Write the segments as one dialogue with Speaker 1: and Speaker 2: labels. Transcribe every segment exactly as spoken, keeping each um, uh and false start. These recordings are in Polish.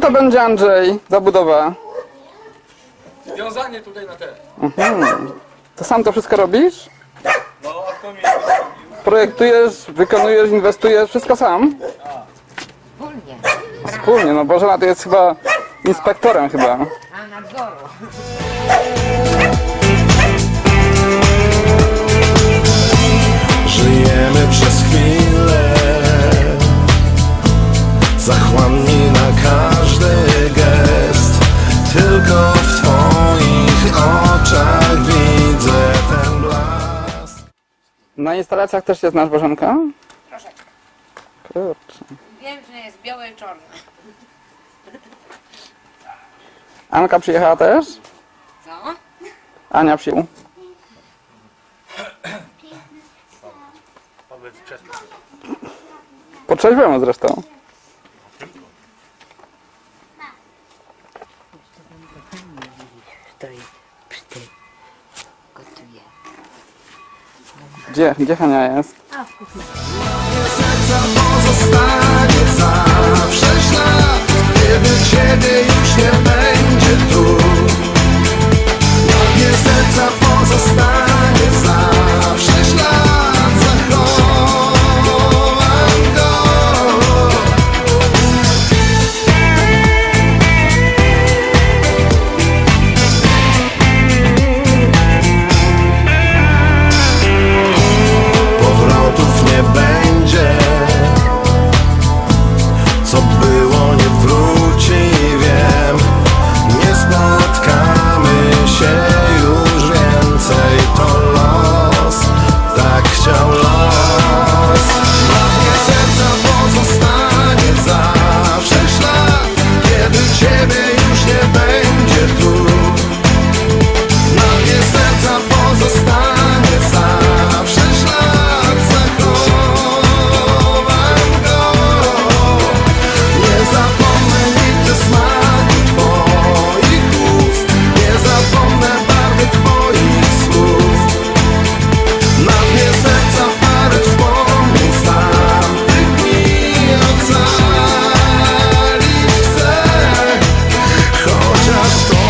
Speaker 1: to będzie, Andrzej, za budowa?
Speaker 2: Wiązanie tutaj na te.
Speaker 1: Mhm. To sam to wszystko robisz?
Speaker 2: No, a kto mi
Speaker 1: Projektujesz, wykonujesz, inwestujesz, wszystko sam?
Speaker 3: Wspólnie.
Speaker 1: Wspólnie, no Bożena to jest chyba inspektorem chyba.
Speaker 3: A nadzoru.
Speaker 4: Żyjemy przez chwilę, zachłanni na każdy gest. Tylko w twoich oczach widzę ten blask.
Speaker 1: Na instalacjach też się znasz, Bożenka?
Speaker 3: Troszeczkę.
Speaker 1: Kurczę.
Speaker 3: Wiem, że jest białe i czarne.
Speaker 1: Anka przyjechała też?
Speaker 3: Co?
Speaker 1: Ania przyjechała. Po trzeźwemu zresztą.
Speaker 3: Stoi przy tym. Gotuje.
Speaker 1: Gdzie, gdzie Hania jest?
Speaker 3: A, w kuchni.
Speaker 4: Serca pozostanie zawsze ślad, kiedy ciebie już nie będzie tu. Na dnie serca pozostanie zawsze ślad, zachowam go. Powrotów nie będzie, co było nie wróci, wiem. Nie spotkamy się już więcej, to los, tak chciał los. Na dnie serca pozostanie zawsze ślad, kiedy ciebie już nie będzie tu. Na dnie serca pozostanie zawsze ślad, zachowam go. Nie zapomnę nigdy smaku twoich ust, nie zapomnę barwy twoich słów. Na dnie serca parę wspomnień z tamtych dni ocalić chcę, chociaż to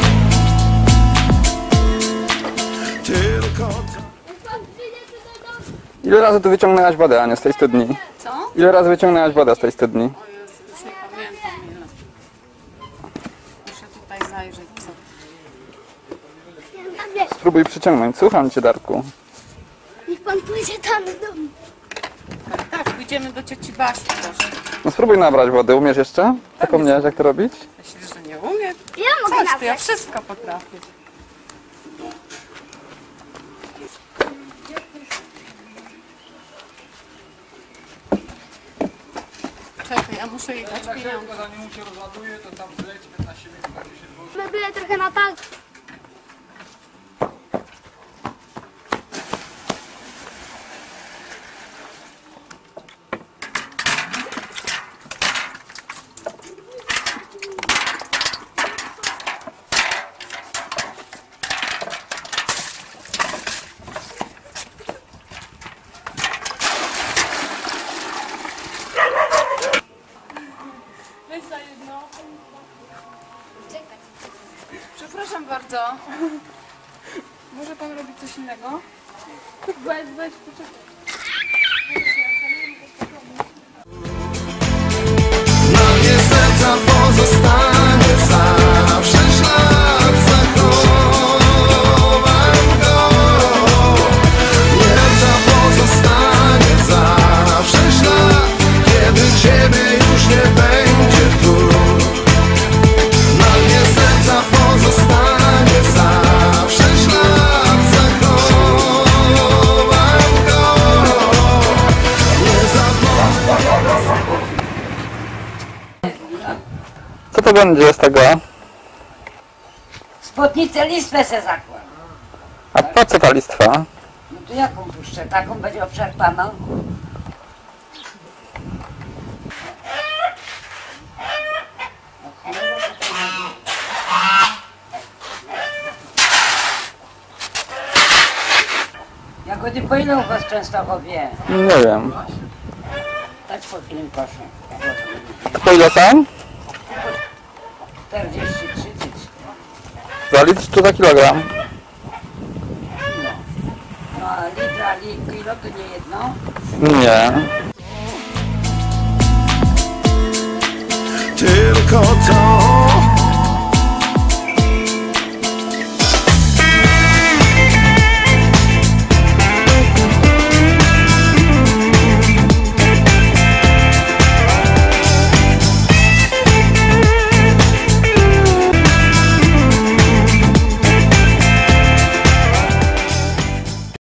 Speaker 4: tylko to.
Speaker 1: Ile razy tu wyciągnęłaś wodę, Ania, z tej studni?
Speaker 5: Co?
Speaker 1: Ile razy wyciągnęłaś wodę z tej studni?
Speaker 5: O Jezu, już nie pamiętam ile. Muszę tutaj zajrzeć, co.
Speaker 1: Spróbuj przyciągnąć. Słucham cię, Darku.
Speaker 6: Niech pan pójdzie tam do domu.
Speaker 5: Tak, tak, pójdziemy do cioci Basi też.
Speaker 1: No spróbuj nabrać wody. Umiesz jeszcze? Zapomniałeś, jak to robić?
Speaker 5: Myślisz, że nie umiem?
Speaker 6: Ja mogę
Speaker 5: Coś, to ja
Speaker 6: nabrać.
Speaker 5: wszystko potrafię. Czekaj, ja muszę jej dać pieniądze.
Speaker 2: zanim mu się rozładuje, to tam zleci piętnaście minut, będzie się dwudziest.
Speaker 6: My byle trochę na tak.
Speaker 5: Weź za jedno. Przepraszam bardzo. Może pan robić coś innego? Weź, weź, poczekaj.
Speaker 4: Na dnie serca pozostanie zawsze ślad, zachowam go. Serca pozostanie zawsze ślad, kiedy ciebie już nie będzie tu. Na dnie serca pozostanie zawsze ślad, zachowam go. Nie zapomnę.
Speaker 1: Co to będzie z tego?
Speaker 3: Spódnicę listwę se zakładam.
Speaker 1: A po co ta listwa?
Speaker 3: No to jaką puszczę? Taką będzie obszarpaną? Jagody po ile u was w Częstochowie?
Speaker 1: Nie wiem.
Speaker 3: Tak po chwilę proszę.
Speaker 1: Po ile są?
Speaker 3: czterdzieści, trzydzieści.
Speaker 1: Za litr czy za kilogram?
Speaker 3: No a litra, li, kilo to nie jedno.
Speaker 1: Nie.
Speaker 4: Tylko to